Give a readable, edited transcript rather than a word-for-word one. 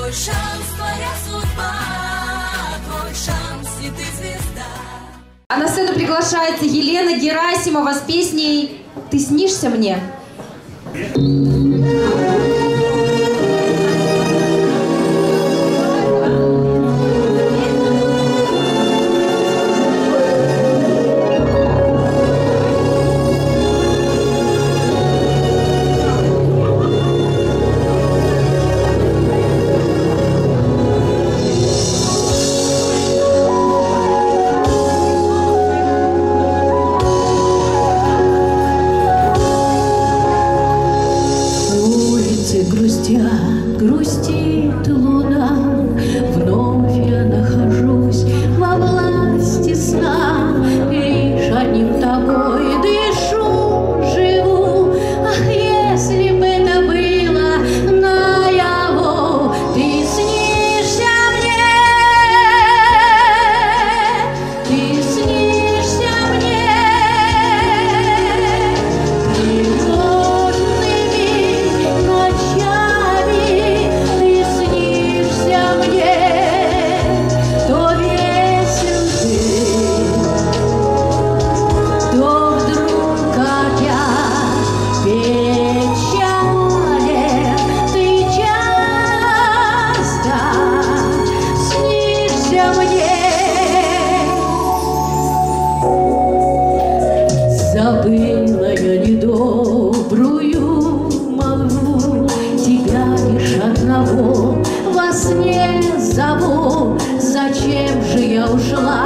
Твой шанс, твоя судьба, твой шанс, и ты звезда. А на сцену приглашается Елена Герасимова с песней «Ты снишься мне». Грустит луна, вновь я нахожусь во власти сна, лишь одним тобой дышу, живу. Ах, если бы это было наяву, ты снишься мне, ты снишься мне, тревожными ночами. Забыла я недобрую молву, тебя лишь одного во сне зову. Зачем же я ушла?